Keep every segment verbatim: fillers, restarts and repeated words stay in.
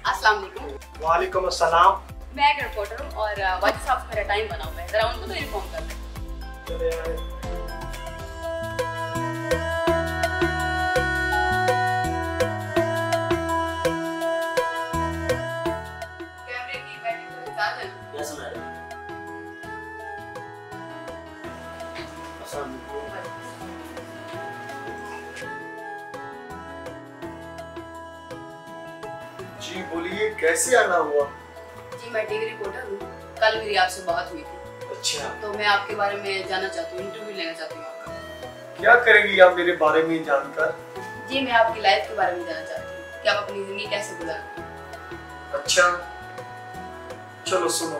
अस्सलाम वालेकुम। वालेकुम अस्सलाम। मैं एक रिपोर्टर हूँ और वाजिद साहब से मेरा टाइम बना हुआ है, जरा उनको तो इन्फॉर्म कर दें। चले आए। कैमरे की बैटरी को चार्ज है ना? Yes madam. अस्सलाम वालेकुम। जी बोलिए, कैसे आना हुआ? जी मैं टीवी रिपोर्टर हूँ, कल मेरी आपसे बात हुई थी। अच्छा, तो मैं आपके बारे में जानना चाहती हूँ, इंटरव्यू लेना चाहती हूँ आपका। क्या करेंगी आप मेरे बारे में जानकर? जी मैं आपकी लाइफ के बारे में जानना चाहती हूँ कि आप अपनी जिंदगी कैसे गुजारते हैं। अच्छा चलो सुनो।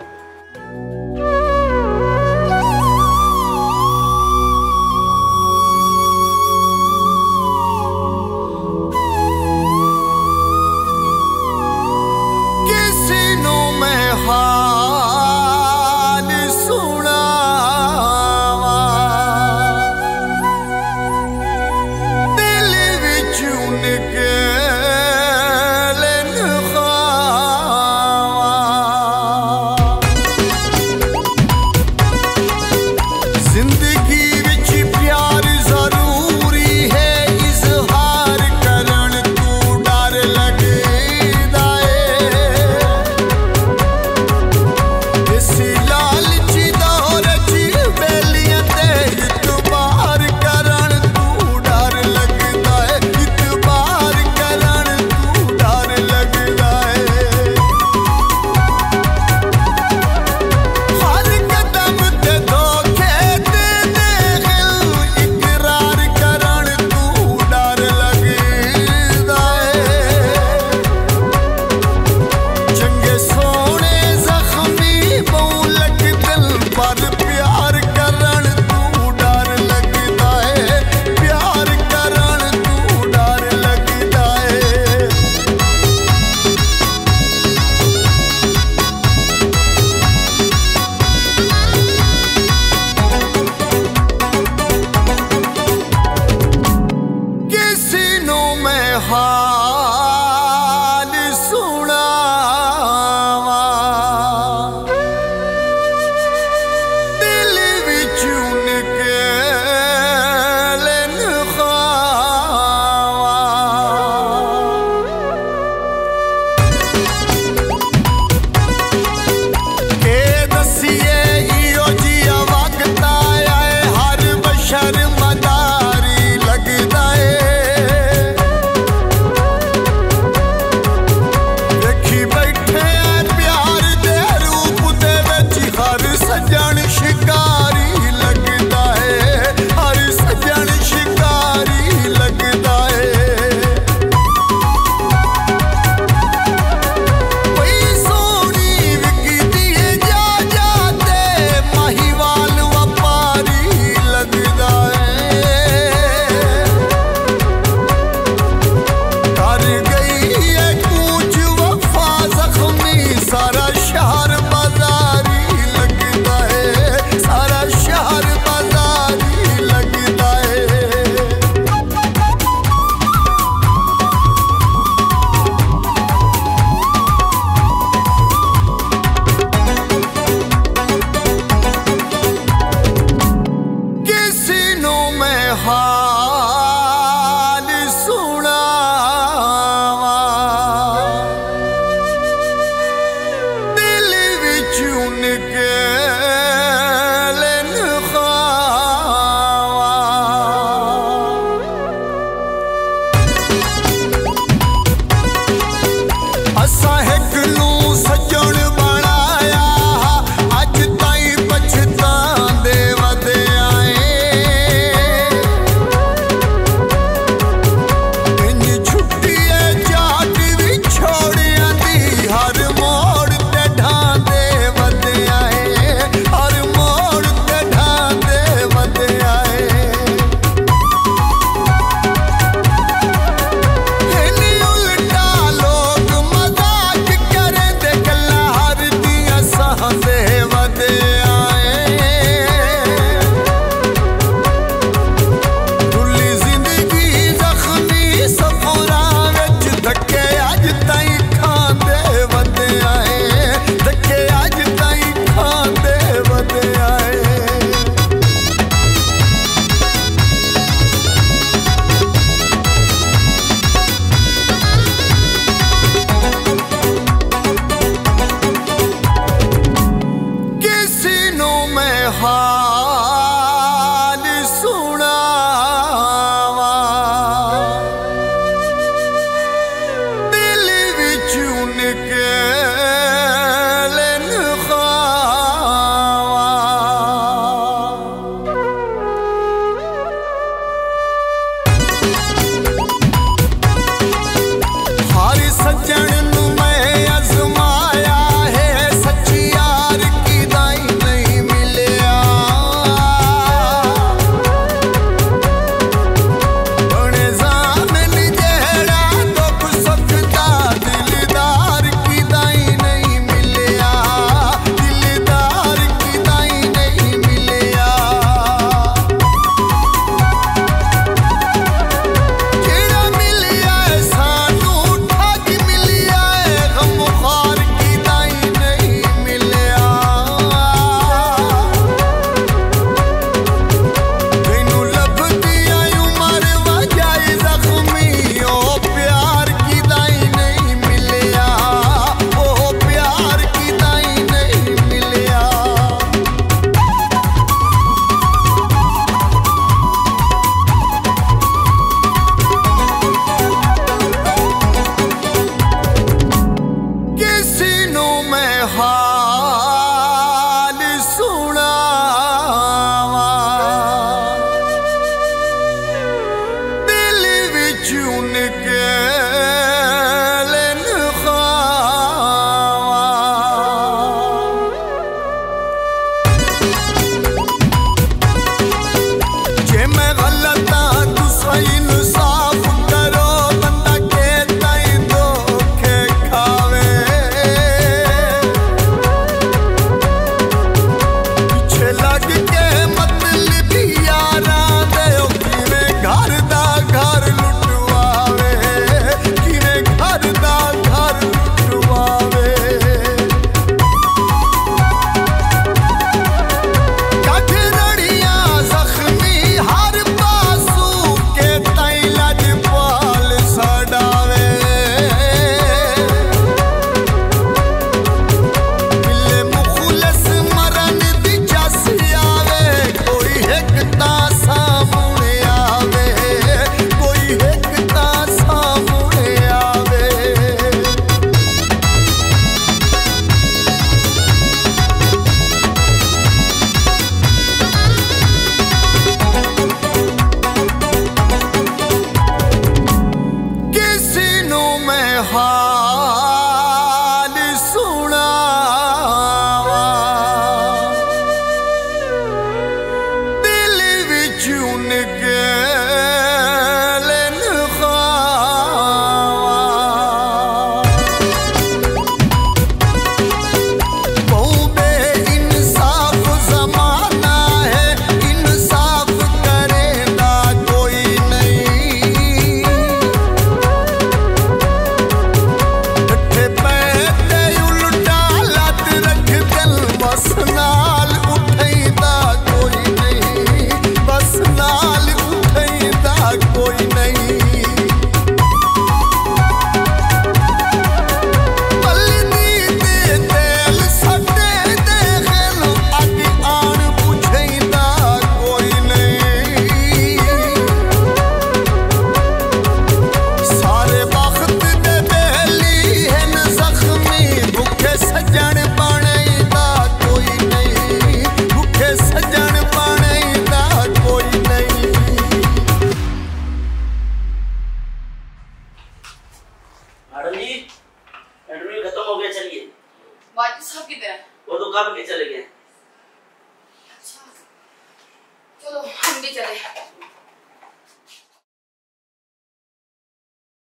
वो तो काम के चले गए। अच्छा चलो हम भी चले।